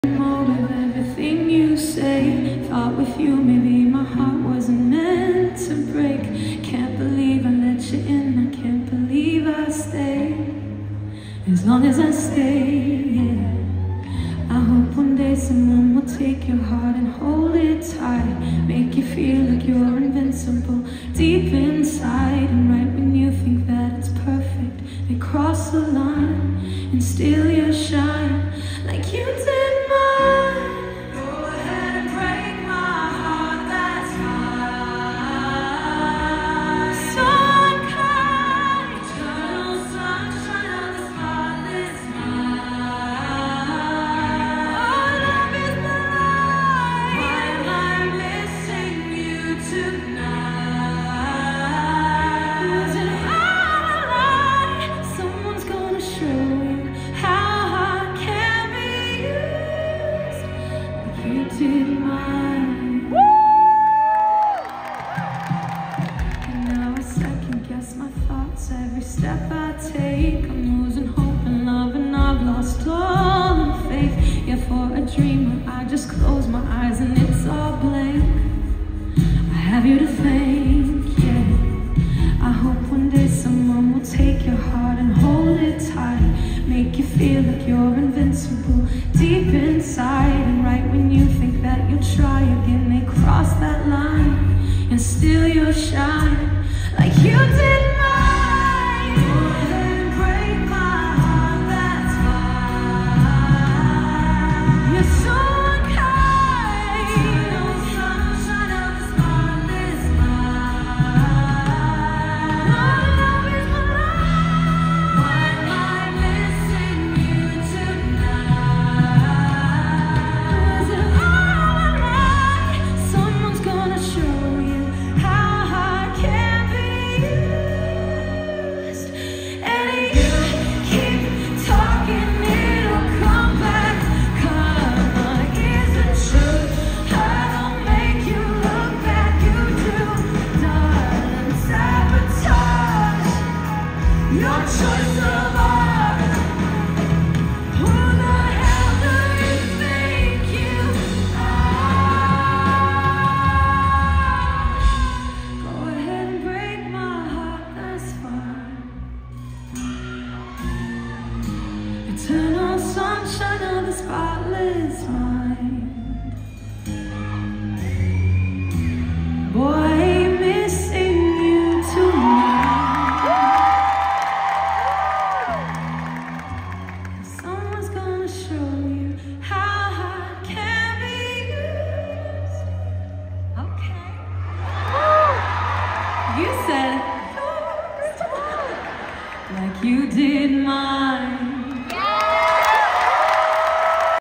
motive, everything you say. Thought with you maybe my heart wasn't meant to break. Can't believe I let you in, I can't believe I stayed. As long as I stay, yeah. I hope one day someone will take your heart and hold it tight. Make you feel like you're invincible deep inside. And right when you think that it's perfect, they cross the line and steal your shine like you did mine. Go ahead and break my heart, that's fine. So unkind, eternal sunshine of the spotless mind. Our love is blind. Why am I missing you tonight? Was it alright? Someone's gonna show you how heart can be used like you did mine. And now I second guess my thoughts every step I take. I'm losing hope in love and I've lost all in faith. Yeah, for a dreamer I just close my eyes and it's all blank. I have you to thank, yeah. I hope one day someone will take your heart and hold it tight. Make you feel like you're invincible deep inside. And right when you think that you'll try again, they cross that line and steal your shine like you did mine. Go ahead and break my heart, that's fine. You're so unkind. Eternal sunshine of the spotless mind. Our love is blind. Why am I missing you tonight? Was it alright? Someone's gonna show you how heart can be used. And you keep talking, it'll come back. Karma isn't true. I don't make you look back, you do. Darling, sabotage your choice of art. Who the hell do you think you are? Go ahead and break my heart, that's fine. Eternal sunshine of the spotless mind. Boy, I ain't missing you tonight. Someone's gonna show you how heart can be used. Okay. You said it. Like you did mine.